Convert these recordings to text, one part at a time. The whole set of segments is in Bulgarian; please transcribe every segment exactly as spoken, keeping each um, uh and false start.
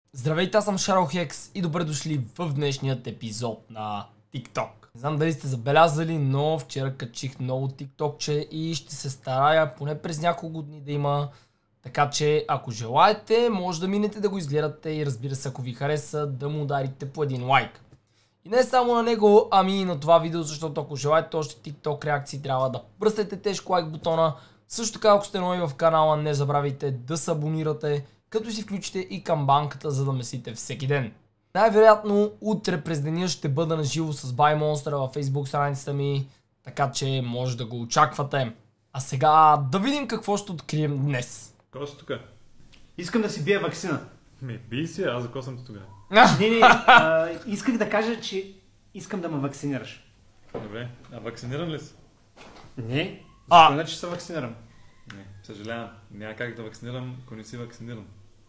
Здравейте, аз съм Шарлхекс и добре дошли в днешният епизод на TikTok. Не знам дали сте забелязали, но вчера качих ново TikTokче и ще се старая поне през няколко дни да има. Така че ако желаете, може да минете да го изгледате и разбира се, ако ви хареса, да му ударите по един лайк. И не само на него, ами и на това видео, защото ако желаете още TikTok реакции, трябва да пръснете тежко лайк бутона. Също така, ако сте нови в канала, не забравяйте да се абонирате, като си включите и камбанката, за да месите всеки ден. Най-вероятно утре през деня ще бъда на живо с BuyMonster във Facebook страницата ми, така че може да го очаквате. А сега да видим какво ще открием днес. Кой си тук? Искам да си бия ваксина. Ме би си, аз за кой съм ти тогава? Не, не, а, исках да кажа, че искам да ме вакцинираш. Добре, а вакциниран ли си? Не, А. защо иначе се вакцинирам? Не, съжалявам. Няма как да вакцинирам, ако не си вакциниран.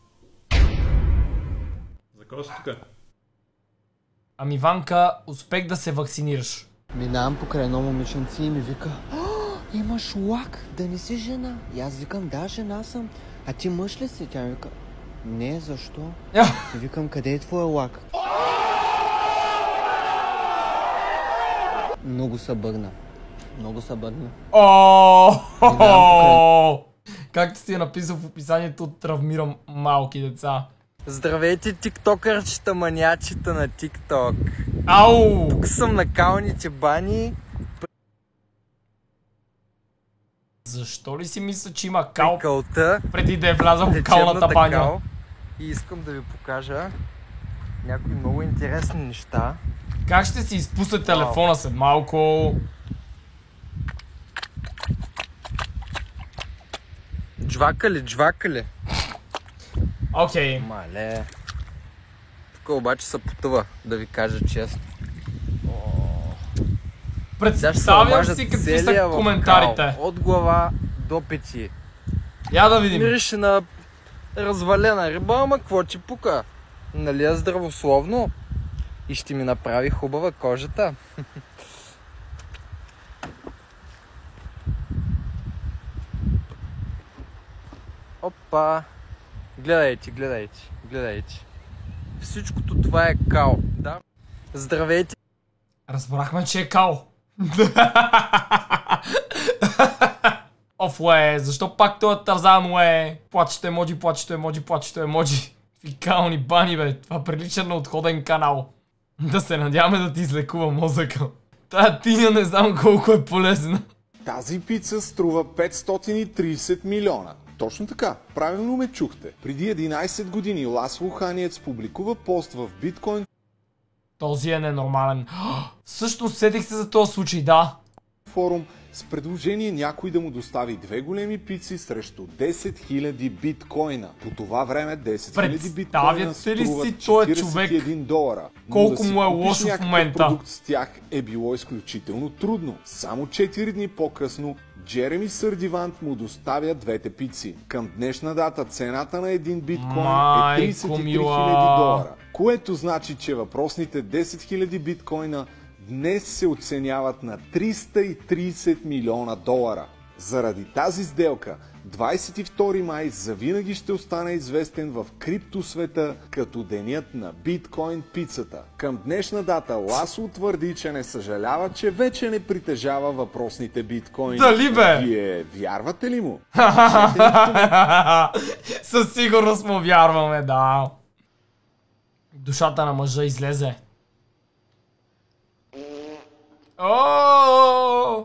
За кой си тук? Ами Ванка, успех да се вакцинираш. Минавам покрай едно момиченце и ми вика: "О, имаш лак, да не си жена." И аз викам: "Да, жена съм." "А ти мъж ли си?" Тя ми вика: "Не, защо?" И викам: "Къде е твоя лак?" Много се бъгна. Много се бъгна. О, както си е написал в описанието, травмирам малки деца. Здравейте, тиктокърчета, маниачета на TikTok. Ау! Тук съм на калните бани. Защо ли си мисля, че има кал Кълта, преди да е влязъл в калната баня? кал. И искам да ви покажа някои много интересни неща. Как ще си изпусне телефона след малко? Джвакали, джвакали. Окей. Мале. Тук обаче се потъва, да ви кажа честно. Представям си какви са коментарите. От глава до пети. Я да видим. Мирише на развалена риба, ама какво ти пука? Нали е здравословно? И ще ми направи хубава кожата. Опа! Гледайте, гледайте, гледайте. Всичкото това е кал. Да? Здравейте! Разбрахме, че е кал. Оф, уе, защо пак той е Тарзан, уе? Плачето емоджи, плачето емоджи, плачето емоджи. Фикални бани, бе. Това прилича на отходен канал. Да се надяваме да ти излекува мозъка. Тая тиня не знам колко е полезна. Тази пица струва петстотин и трийсет милиона. Точно така, правилно ме чухте. Преди единайсет години Ласло Ханиец публикува пост в биткоин Този е ненормален. Всъщност сетих се за този случай, да. форум с предложение някой да му достави две големи пици срещу десет хиляди биткоина. По това време десет хиляди биткоина струват четирийсет и един долара. Колко да му е лошо в момента. Продукт с тях е било изключително трудно. Само четири дни по-късно Джереми Сърдивант му доставя двете пици. Към днешна дата цената на един биткоин е трийсет и три хиляди долара. Което значи, че въпросните десет хиляди биткоина днес се оценяват на триста и трийсет милиона долара. Заради тази сделка, двайсет и втори май завинаги ще остане известен в криптосвета като денят на биткоин пицата. Към днешна дата Ласло твърди, че не съжалява, че вече не притежава въпросните биткоини. Дали бе? Вие вярвате ли му? Със сигурност му вярваме, да. Душата на мъжа излезе. О!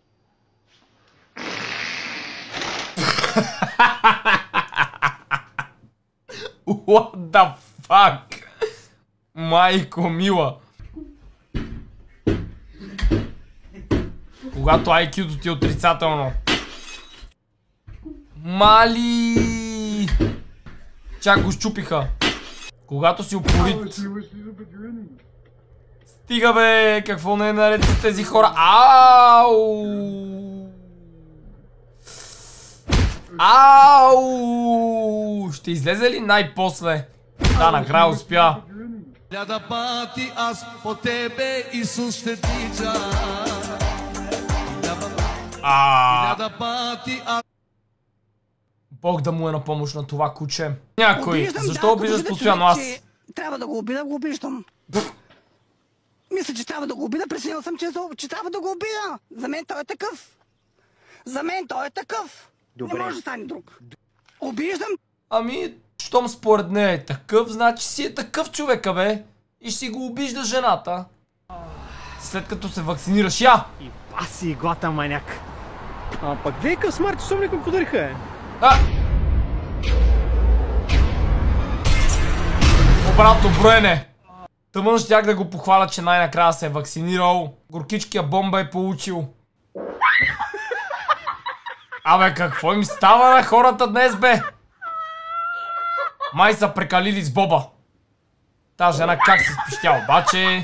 What the fuck? Майко мила. Когато ай кю-то ти е отрицателно. Мали! Чак го щупиха. Когато си упорит. Стига бе, какво не е наред с тези хора? Ау! Ау! Ще излезе ли най-после? Да, накрая успя. Хиляда пъти аз по тебе, Исус, ще тича. А. Хиляда пъти аз... Бог да му е на помощ на това куче. Някой, Обиждам, защо да, обиждаш като постоянно човек, аз? че трябва да го обида, го обиждам. Мисля, че трябва да го обида, пресенил съм, че, че трябва да го обида. За мен той е такъв. За мен той е такъв. Добре. Не може да стане друг. Обиждам. Ами, щом според нея е такъв, значи си е такъв човека, бе. И ще си го обижда жената. След като се вакцинираш, я! И паси иглата, маняк. А пък гледай къв смарт часовник ми подариха, е. А! Обратно броене. Тъмън щях да го похваля, че най-накрая се е вакцинирал. Горкичкия бомба е получил. Абе, какво им става на хората днес, бе? Май са прекалили с Боба. Та жена как се спищя, обаче...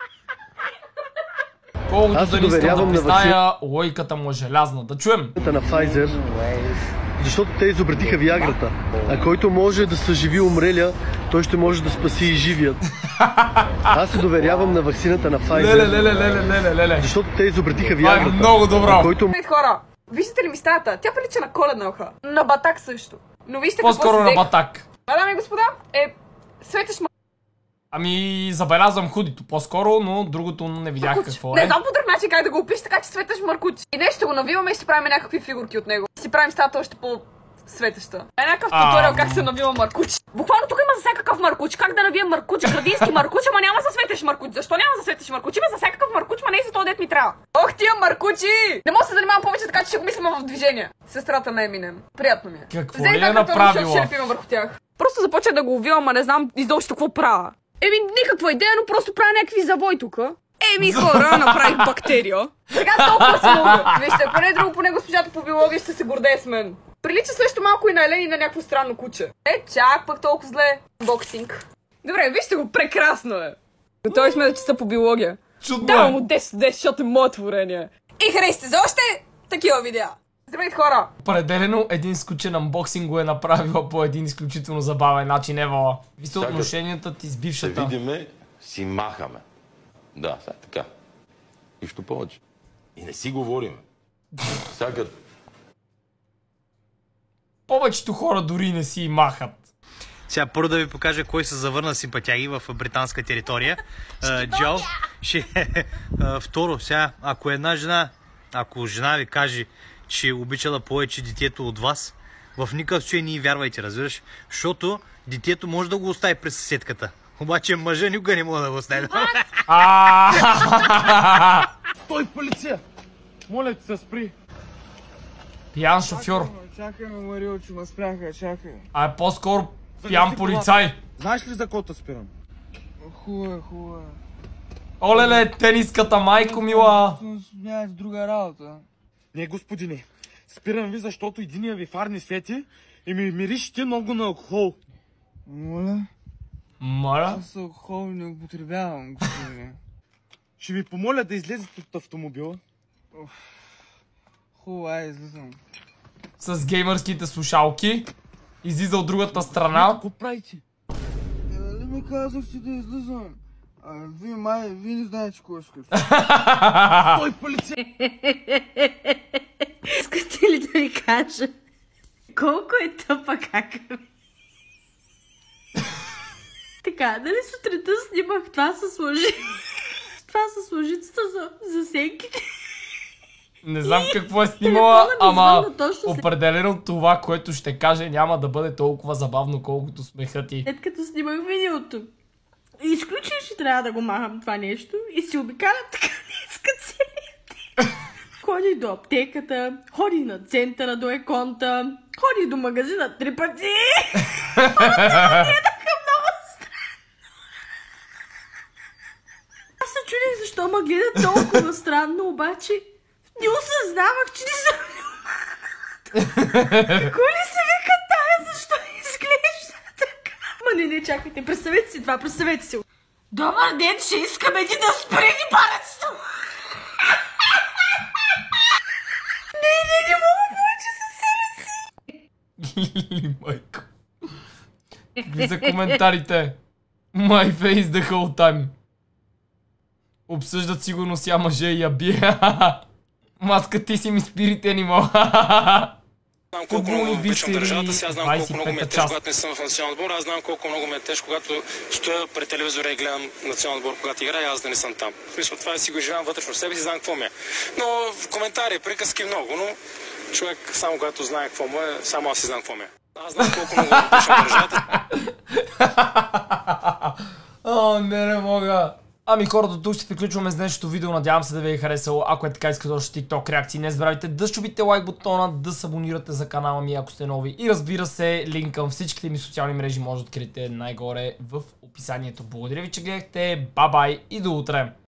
Колкото да не искам да призная, логиката му е желязна. Да чуем. На Pfizer, защото те изобретиха Виаграта. А който може да съживи умрелия, той ще може да спаси и живият. Аз се доверявам на ваксината на Pfizer. Леле, леле, леле, леле, леле. Защото те изобретиха Виаграта. Това е много добро. Който... Хора, виждате ли ми стаята? Тя прилича на Коледна уха. На Батак също. Но вижте какво По-скоро на Батак. Да, дами и господа, е... Светеш ма... Ами, забелязвам худито по-скоро, но другото не видях Маркуч. какво е. Не знам по друг начин как да го опиш, така че светеш Маркуч. И днес ще го навиваме и ще правим някакви фигурки от него. Ще си правим стата още по-светеща. Е някакъв туториал как се навива Маркуч. Буквално тук има за всякакъв Маркуч. Как да навием Маркуч, градински Маркуч, ама няма за светеш Маркуч. Защо няма за светеш Маркуч? Има за всякакъв Маркуч, ма не и за този дет ми трябва. Ох тия Маркучи! Не мога да се занимавам повече, така че ще го мислим в движение. Сестрата на Еминем. Приятно ми е. Какво ли е направила? Върху тях. Просто започна да го увивам, а не знам изобщо какво правя. Еми, никаква идея, но просто правя някакви завой тука. Еми, хора, направих бактерия. Сега толкова се мога. Вижте, поне друго, поне госпожата по биология ще се гордее с мен. Прилича също малко и на Елен и на някакво странно куче. Е, чак пък толкова зле. Боксинг. Добре, вижте го, прекрасно е. Готови сме да чета по биология. Чудно е. Давам му десет от десет, защото е мое творение. И харесате за още такива видеа. Здравейте, хора! Определено един скучен анбоксинг го е направила по един изключително забавен начин, Евала. Ви са отношенията ти с бившата. Се видиме, си махаме. Да, сега така. Нищо повече. И не си говорим. Сега... Повечето хора дори не си махат. Сега първо да ви покажа кой се завърна симпатяги в британска територия. Джо. Второ, сега, ако една жена, ако жена ви каже, че обичала повече детето от вас, в никакъв случай не й вярвайте, разбираш? Защото детето може да го остави през съседката. Обаче мъжа никога не може да го остави. Стой, полиция! Моля ти се, спри! Пиян шофьор. Чакай ме, Марио, че ме спряха, чакай. А е по-скоро пиян полицай. Знаеш ли за кота спирам? Хубаво е, хубаво е. Олеле, тениската, майко мила. Нямаш друга работа. Не, господине. Спирам ви, защото единия ви фар не свети и ми миришите много на алкохол. Моля? Моля? Аз алкохол не употребявам, господине. Ще ви помоля да излезете от автомобила. Хубаво, ай, излизам. С геймърските слушалки. Излиза от другата страна. Какво правите? Не ми казахте да излизам. А, вие май, вие не знаете кой ще случи. Стой, полиция! Искате ли да ви кажа колко е тъпа кака ми? Така, дали сутринта снимах това с лъжи? Това с лъжицата за, за сенките. Не знам какво е снимала, ама определено това, което ще каже, няма да бъде толкова забавно, колкото смехът ти. След като снимах видеото. Изключи, че трябва да го махам това нещо и си обикалям така днеска целият. Ходи до аптеката, ходи на центъра до Еконта, ходи до магазина три пъти. Аз се чудих защо ме гледа толкова странно, обаче не осъзнавах, че не съм Какво ли се вика тая, защо изглежда така? Ма не, не, чакайте, представете си това, представете си. Добър ден, ще искаме ти да спри ни парецето! Не, не, не мога повече със себе си! Майко. Какви са коментарите? My face the whole time. Обсъждат сигурно ся мъже и я бие. Маска, ти си ми спирит анимал. футболни бисери, двайсет и пета част. Когато не съм в национален отбор, аз знам колко много ме е тежко, когато стоя пред телевизора и гледам национален отбор, когато играя, аз да не съм там. В смисъл, това си го изживявам вътрешно в себе си, знам какво ми е. Но в коментари, приказки много, но човек само когато знае какво му е, само аз си знам какво ми е. Аз знам колко много ме тежко държавата. О, не, не мога. Ами хората, тук ще приключваме с днешното видео. Надявам се да ви е харесало. Ако е така, искате още TikTok реакции, не забравяйте да щупите лайк бутона, да се абонирате за канала ми, ако сте нови. И разбира се, линк към всичките ми социални мрежи може да откриете най-горе в описанието. Благодаря ви, че гледахте. Бай-бай и до утре!